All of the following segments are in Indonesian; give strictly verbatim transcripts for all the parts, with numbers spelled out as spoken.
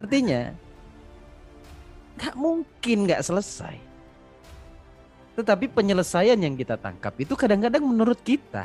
Artinya nggak mungkin nggak selesai. Tetapi penyelesaian yang kita tangkap itu kadang-kadang menurut kita.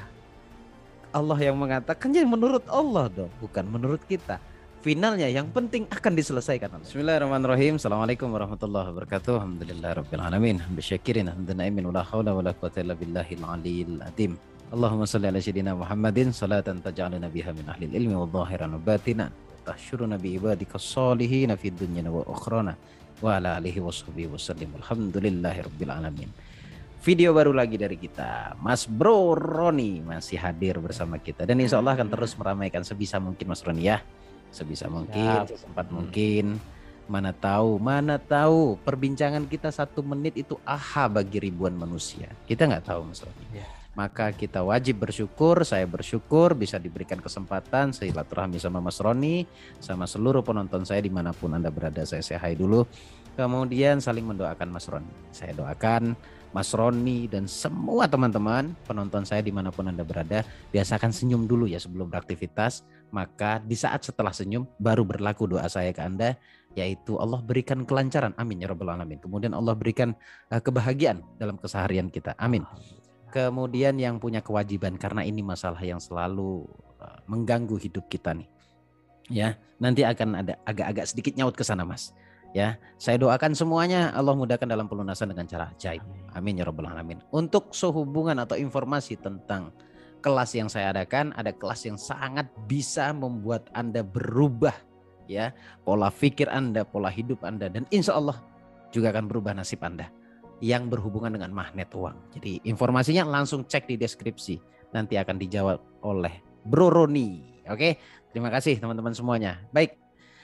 Allah yang mengatakan, jadi menurut Allah dong, bukan menurut kita. Finalnya yang penting akan diselesaikan. Bismillahirrahmanirrahim. Assalamualaikum warahmatullahi wabarakatuh. Alhamdulillahirabbil alamin. Bisyakirin hamdan naimin wala haula wala quwwata illa billahil aliyil azim. Allahumma shalli ala sayyidina Muhammadin salatan taj'aluna biha min ahlil ilmi wa dhahiran wa batinan. Tahsyuruna bi ibadikas sholihin fid dunya wa ukhrana. Wa ala alihi washabihi wasallim. Alhamdulillahirabbil alamin. Video baru lagi dari kita, Mas Bro Roni masih hadir bersama kita dan insya Allah akan terus meramaikan sebisa mungkin Mas Roni ya, sebisa mungkin, sempat mungkin. Mana tahu, mana tahu perbincangan kita satu menit itu aha bagi ribuan manusia. Kita nggak tahu Mas Roni. Ya. Maka kita wajib bersyukur, saya bersyukur bisa diberikan kesempatan silaturahmi sama Mas Roni, sama seluruh penonton saya dimanapun Anda berada. Saya say hi dulu, kemudian saling mendoakan Mas Roni. Saya doakan Mas Roni dan semua teman-teman penonton saya dimanapun Anda berada, biasakan senyum dulu ya sebelum beraktivitas. Maka di saat setelah senyum baru berlaku doa saya ke Anda, yaitu Allah berikan kelancaran, amin ya rabbal alamin. Kemudian Allah berikan uh, kebahagiaan dalam keseharian kita, amin. Kemudian yang punya kewajiban, karena ini masalah yang selalu uh, mengganggu hidup kita nih, ya nanti akan ada agak-agak sedikit nyaut ke sana Mas. Ya, saya doakan semuanya Allah mudahkan dalam pelunasan dengan cara ajaib. Amin ya rabbal alamin. Untuk sehubungan atau informasi tentang kelas yang saya adakan, ada kelas yang sangat bisa membuat Anda berubah ya, pola pikir Anda, pola hidup Anda, dan insya Allah juga akan berubah nasib Anda yang berhubungan dengan magnet uang. Jadi informasinya langsung cek di deskripsi, nanti akan dijawab oleh Bro Roni. Oke, terima kasih teman-teman semuanya. Baik,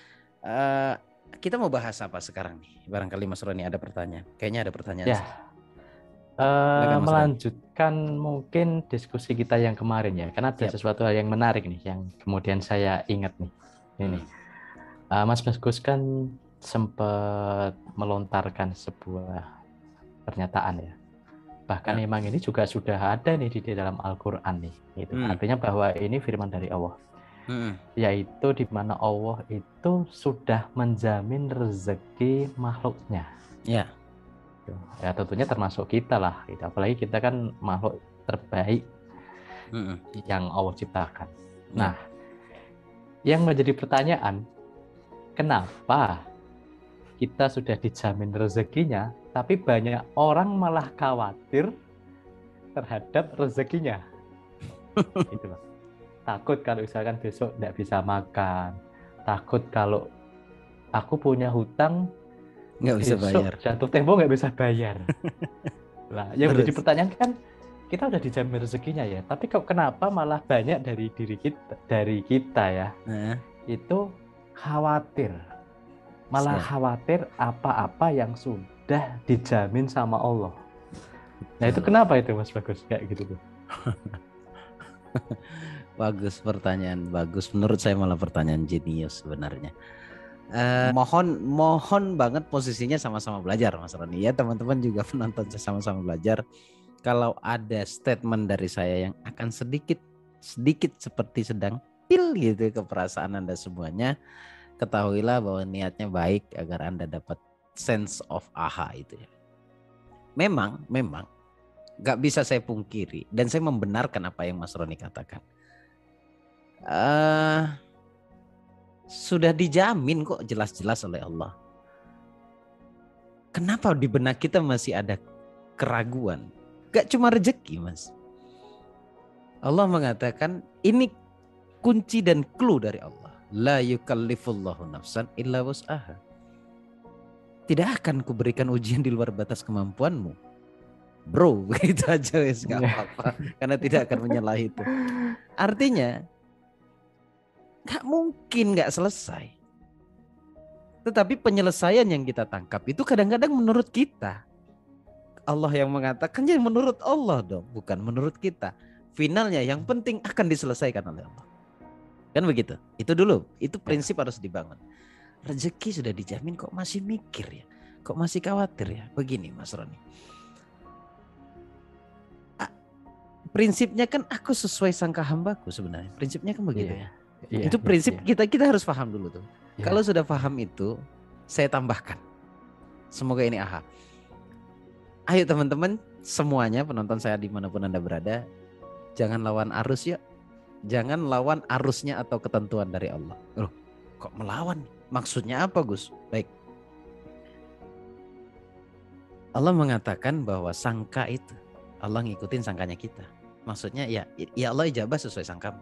uh, kita mau bahas apa sekarang nih? Barangkali Mas Roni ada pertanyaan. Kayaknya ada pertanyaan. Ya, uh, melanjutkan Roni. Mungkin diskusi kita yang kemarin ya, karena ada Siap. sesuatu hal yang menarik nih, yang kemudian saya ingat nih. Ini, hmm. uh, Mas Bagus kan sempat melontarkan sebuah pernyataan ya. Bahkan ya. Memang ini juga sudah ada nih di dalam Al-Quran nih. Gitu. Hmm. Artinya bahwa ini firman dari Allah. Hmm. Yaitu di mana Allah itu sudah menjamin rezeki makhluknya. Ya. Ya tentunya termasuk kita lah. Gitu. Apalagi kita kan makhluk terbaik hmm. yang Allah ciptakan. Ya. Nah, yang menjadi pertanyaan, kenapa kita sudah dijamin rezekinya, tapi banyak orang malah khawatir terhadap rezekinya. Gitu Mas. Takut kalau misalkan besok tidak bisa makan, takut kalau aku punya hutang nggak bisa bayar, jatuh tempo nggak bisa bayar. Nah, yang menjadi pertanyaan kan kita udah dijamin rezekinya ya, tapi kok kenapa malah banyak dari diri kita, dari kita ya, nah. itu khawatir, malah Siap. khawatir apa-apa yang sudah dijamin sama Allah. Nah itu kenapa itu Mas Bagus kayak gitu tuh? Bagus pertanyaan, bagus. Menurut saya malah pertanyaan jenius sebenarnya. Uh, mohon mohon banget posisinya sama-sama belajar Mas Roni ya, teman-teman juga penonton sama-sama belajar. Kalau ada statement dari saya yang akan sedikit sedikit seperti sedang pil gitu ke perasaan Anda semuanya, ketahuilah bahwa niatnya baik agar Anda dapat sense of aha itu ya. Memang, memang gak bisa saya pungkiri dan saya membenarkan apa yang Mas Roni katakan. Uh, sudah dijamin kok jelas-jelas oleh Allah. Kenapa di benak kita masih ada keraguan? Gak cuma rezeki Mas. Allah mengatakan ini kunci dan clue dari Allah. La yukallifullahu nafsan illa wus'aha. Tidak akan kuberikan ujian di luar batas kemampuanmu. Bro, begitu aja wes gak apa-apa. Karena tidak akan menyalahi itu. Artinya gak mungkin gak selesai. Tetapi penyelesaian yang kita tangkap itu kadang-kadang menurut kita. Allah yang mengatakan jadi menurut Allah dong, bukan menurut kita. Finalnya yang penting akan diselesaikan oleh Allah. Kan begitu. Itu dulu, itu prinsip harus dibangun. Rezeki sudah dijamin kok masih mikir ya. Kok masih khawatir ya. Begini Mas Roni. Prinsipnya kan aku sesuai sangka hambaku sebenarnya. Prinsipnya kan begitu ya. Iya, itu prinsip iya. kita kita harus paham dulu tuh. Ya. Kalau sudah paham itu, saya tambahkan. Semoga ini aha. Ayo teman-teman semuanya penonton saya dimanapun Anda berada, jangan lawan arus ya. Jangan lawan arusnya atau ketentuan dari Allah. Loh, kok melawan? Maksudnya apa, Gus? Baik. Allah mengatakan bahwa sangka itu, Allah ngikutin sangkanya kita. Maksudnya ya, ya Allah ijabah sesuai sangkamu.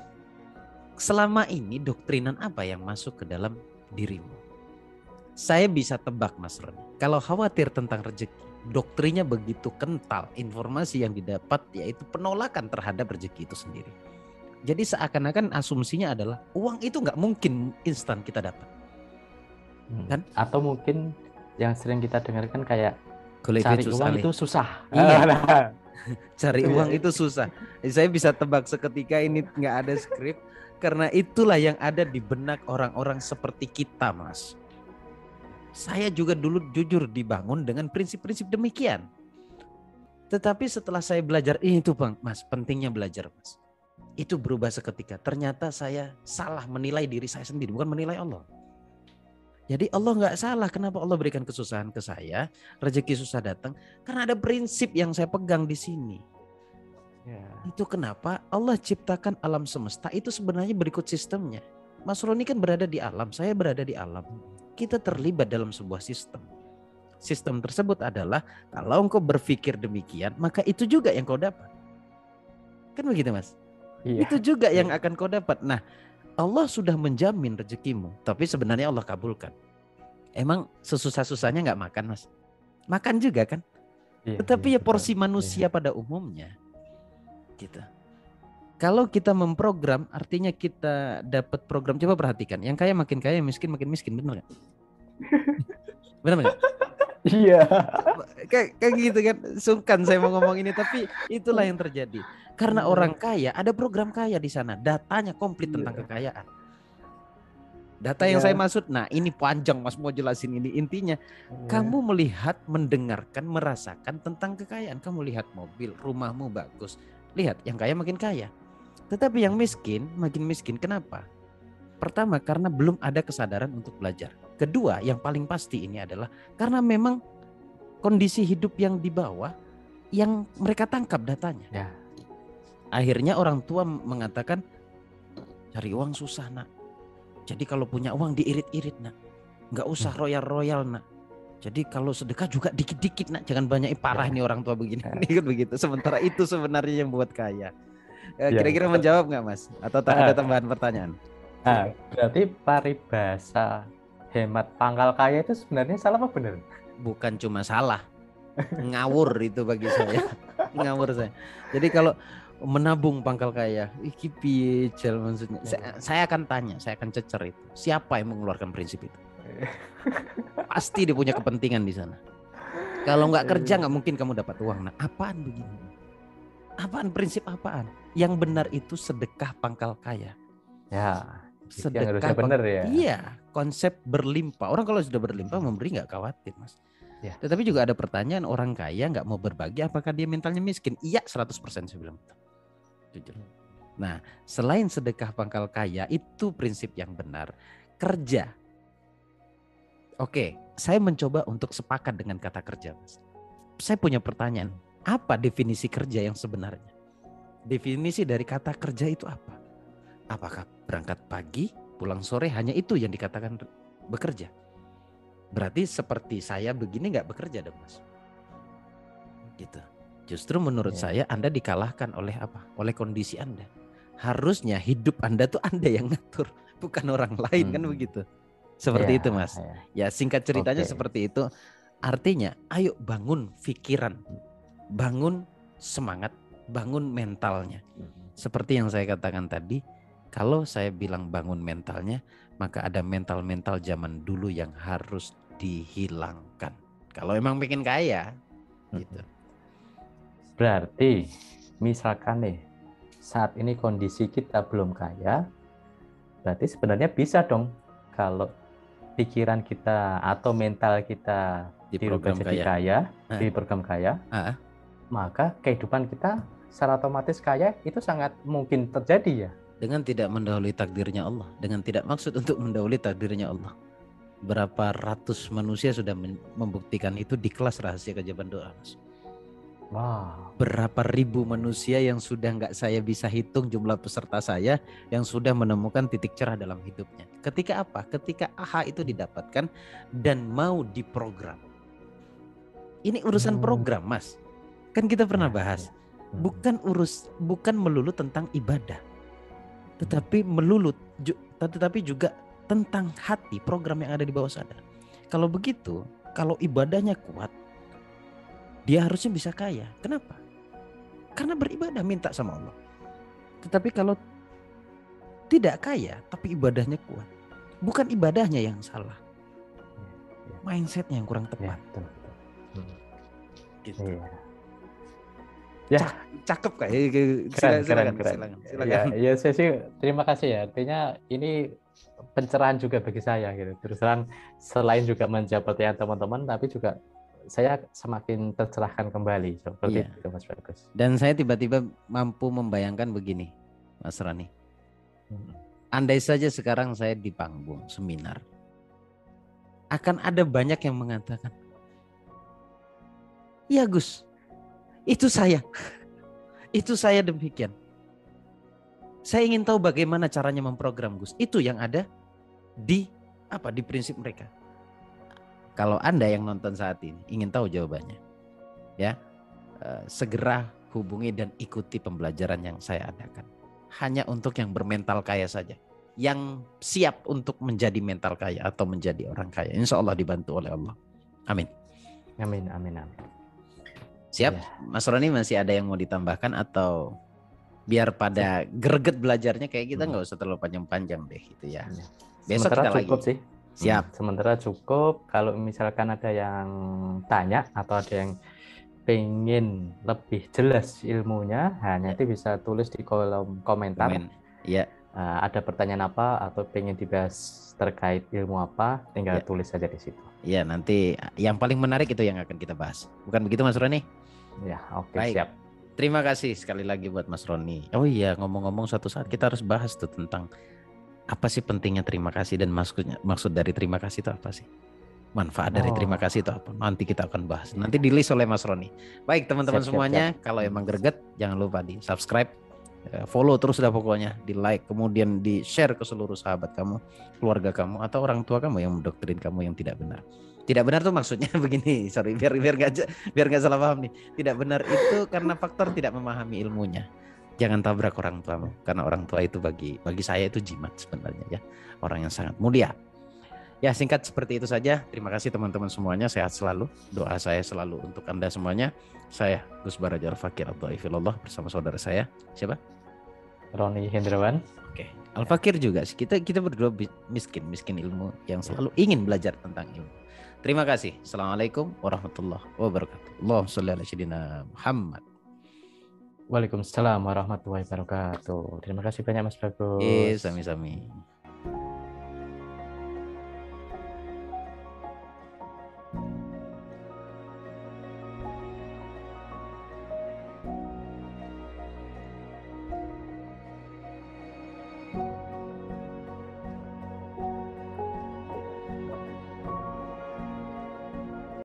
Selama ini doktrinan apa yang masuk ke dalam dirimu? Saya bisa tebak Mas Roni. Kalau khawatir tentang rezeki, doktrinnya begitu kental, informasi yang didapat yaitu penolakan terhadap rezeki itu sendiri. Jadi seakan-akan asumsinya adalah uang itu nggak mungkin instan kita dapat. Kan? Atau mungkin yang sering kita dengarkan kayak Kulit cari susah uang leh. itu susah. Iya. Nah. Cari uang itu susah. Saya bisa tebak seketika ini nggak ada skrip. Karena itulah yang ada di benak orang-orang seperti kita, Mas. Saya juga dulu jujur dibangun dengan prinsip-prinsip demikian. Tetapi setelah saya belajar, ini itu Bang, Mas, pentingnya belajar, Mas. Itu berubah seketika. Ternyata saya salah menilai diri saya sendiri, bukan menilai Allah. Jadi Allah nggak salah. Kenapa Allah berikan kesusahan ke saya, rezeki susah datang? Karena ada prinsip yang saya pegang di sini. Ya. Itu kenapa Allah ciptakan alam semesta itu sebenarnya berikut sistemnya. Mas Roni kan berada di alam, saya berada di alam. Kita terlibat dalam sebuah sistem. Sistem tersebut adalah kalau engkau berpikir demikian, maka itu juga yang kau dapat. Kan begitu, Mas? Iya. Itu juga yang akan kau dapat. Nah, Allah sudah menjamin rezekimu, tapi sebenarnya Allah kabulkan. Emang sesusah-susahnya nggak makan, Mas? Makan juga kan? Iya, tetapi iya, ya porsi betul. Manusia iya. Pada umumnya, gitu. Kalau kita memprogram, artinya kita dapat program. Coba perhatikan, yang kaya makin kaya, miskin makin miskin, benar nggak? Benar nggak? Iya. Kayak, kayak gitu kan, sungkan saya mau ngomong ini, tapi itulah yang terjadi. Karena iya. Orang kaya, ada program kaya di sana, datanya komplit tentang iya. Kekayaan. Data iya. Yang saya maksud, nah ini panjang Mas mau jelasin ini. Intinya, iya. Kamu melihat, mendengarkan, merasakan tentang kekayaan. Kamu lihat mobil, rumahmu bagus. Lihat, yang kaya makin kaya. Tetapi yang miskin makin miskin. Kenapa? Pertama, karena belum ada kesadaran untuk belajar. Kedua, yang paling pasti ini adalah karena memang kondisi hidup yang di bawah yang mereka tangkap datanya. Ya. Akhirnya orang tua mengatakan, cari uang susah nak. Jadi kalau punya uang diirit-irit nak. Nggak usah hmm. royal-royal nak. Jadi kalau sedekah juga dikit-dikit nak. Jangan banyak, parah ya. Nih orang tua begini. Ya. Begitu. Sementara itu sebenarnya yang buat kaya. Kira-kira ya, menjawab nggak Mas? Atau tak ada tambahan pertanyaan? Nah, berarti paribasa hemat pangkal kaya itu sebenarnya salah apa benar? Bukan cuma salah, ngawur itu bagi saya, ngawur saya. Jadi kalau menabung pangkal kaya, iki piye maksudnya? Saya, saya akan tanya, saya akan cecer itu. Siapa yang mengeluarkan prinsip itu? Pasti dia punya kepentingan di sana. Kalau nggak kerja nggak mungkin kamu dapat uang. Nah, apaan begini? Apaan prinsip apaan? Yang benar itu sedekah pangkal kaya. Ya. Sedekah yang benar ya. Iya, konsep berlimpah. Orang kalau sudah berlimpah memberi nggak khawatir, Mas. Ya. Tetapi juga ada pertanyaan, orang kaya nggak mau berbagi, apakah dia mentalnya miskin? Iya, seratus persen saya bilang. Jujur. Nah, selain sedekah pangkal kaya, itu prinsip yang benar. Kerja. Oke, saya mencoba untuk sepakat dengan kata kerja, Mas. Saya punya pertanyaan, apa definisi kerja yang sebenarnya? Definisi dari kata kerja itu apa? Apakah berangkat pagi, pulang sore, hanya itu yang dikatakan bekerja? Berarti seperti saya begini nggak bekerja dong, Mas. Gitu. Justru menurut ya. Saya Anda dikalahkan oleh apa? Oleh kondisi Anda. Harusnya hidup Anda tuh Anda yang ngatur, bukan orang lain, hmm. kan begitu. Seperti ya, itu, Mas. Ya, ya singkat ceritanya okay. Seperti itu. Artinya, ayo bangun pikiran, bangun semangat, bangun mentalnya. Seperti yang saya katakan tadi, kalau saya bilang bangun mentalnya, maka ada mental-mental zaman dulu yang harus dihilangkan. Kalau emang bikin kaya, gitu. Berarti, misalkan nih, saat ini kondisi kita belum kaya, berarti sebenarnya bisa dong kalau pikiran kita atau mental kita di program kaya, kaya ah. di program kaya, ah. maka kehidupan kita secara otomatis kaya itu sangat mungkin terjadi ya. dengan tidak mendahului takdirnya Allah, dengan tidak maksud untuk mendahului takdirnya Allah. Berapa ratus manusia sudah membuktikan itu di kelas rahasia kejaban doa, Mas. Wow. Berapa ribu manusia yang sudah nggak saya bisa hitung jumlah peserta saya yang sudah menemukan titik cerah dalam hidupnya. Ketika apa? Ketika aha itu didapatkan dan mau diprogram. Ini urusan program, Mas. Kan kita pernah bahas. Bukan urus, bukan melulu tentang ibadah, tetapi melulu, tetapi juga tentang hati, program yang ada di bawah sadar. Kalau begitu, kalau ibadahnya kuat, dia harusnya bisa kaya. Kenapa? Karena beribadah minta sama Allah. Tetapi kalau tidak kaya, tapi ibadahnya kuat, bukan ibadahnya yang salah, mindsetnya yang kurang tepat. Ya, betul, betul. Hmm. Gitu. Iya. Ya, cakep Kak. Keren, silakan, keren, keren. Silakan, silakan. Ya, ya saya sih terima kasih ya. Artinya ini pencerahan juga bagi saya gitu. Terus terang selain juga menjawab pertanyaan teman-teman, tapi juga saya semakin tercerahkan kembali seperti iya. itu, Mas Bagus. Dan saya tiba-tiba mampu membayangkan begini, Mas Rani. Hmm. Andai saja sekarang saya di panggung seminar, akan ada banyak yang mengatakan, "Iya Gus, itu saya, itu saya demikian. Saya ingin tahu bagaimana caranya memprogram Gus." Itu yang ada di apa di prinsip mereka. Kalau Anda yang nonton saat ini ingin tahu jawabannya, ya eh, segera hubungi dan ikuti pembelajaran yang saya adakan. Hanya untuk yang bermental kaya saja, yang siap untuk menjadi mental kaya atau menjadi orang kaya. Insya Allah dibantu oleh Allah. Amin. Amin, amin, amin. Siap, ya. Mas Roni masih ada yang mau ditambahkan atau biar pada greget belajarnya kayak kita nggak hmm. usah terlalu panjang-panjang deh gitu ya. ya. Besok Sementara kita cukup lagi. Sih. Siap. Hmm, sementara cukup. Kalau misalkan ada yang tanya atau ada yang pengen lebih jelas ilmunya, nah, ya. nanti bisa tulis di kolom komentar. Komen. Ya. Uh, ada pertanyaan apa atau pengen dibahas terkait ilmu apa, tinggal ya. tulis saja di situ. Ya, nanti yang paling menarik itu yang akan kita bahas. Bukan begitu Mas Roni? Ya, oke, okay, siap. Terima kasih sekali lagi buat Mas Roni. Oh iya, ngomong-ngomong suatu saat kita harus bahas tuh tentang apa sih pentingnya terima kasih dan maksudnya maksud dari terima kasih itu apa sih? Manfaat dari oh. terima kasih itu apa? Nanti kita akan bahas. Nanti di list oleh Mas Roni. Baik teman-teman semuanya, siap, siap. Kalau emang greget jangan lupa di subscribe, follow terus dah pokoknya, di like, kemudian di share ke seluruh sahabat kamu, keluarga kamu atau orang tua kamu yang mendoktrin kamu yang tidak benar. Tidak benar tuh maksudnya begini, sorry biar biar nggak biar nggak salah paham nih. Tidak benar itu karena faktor tidak memahami ilmunya. Jangan tabrak orang tuamu, karena orang tua itu bagi bagi saya itu jimat sebenarnya ya, orang yang sangat mulia. Ya singkat seperti itu saja. Terima kasih teman-teman semuanya, sehat selalu. Doa saya selalu untuk Anda semuanya. Saya Gus Baraja Al-Fakir Al-Dhaifillah bersama saudara saya siapa? Roni Hendrawan. Oke, Al-Fakir juga. Kita kita berdua miskin miskin ilmu yang selalu ingin belajar tentang ilmu. Terima kasih. Assalamualaikum warahmatullahi wabarakatuh. Allahumma shalli ala sayyidina Muhammad. Waalaikumsalam warahmatullahi wabarakatuh. Terima kasih banyak Mas Bagus. Eh, sami-sami.